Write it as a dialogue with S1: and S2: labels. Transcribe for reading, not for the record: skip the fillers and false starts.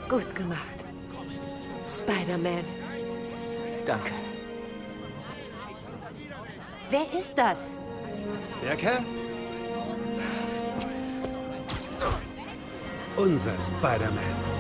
S1: Gut gemacht. Spider-Man.
S2: Danke.
S3: Wer ist das?
S4: Der Kerl? Unser Spider-Man.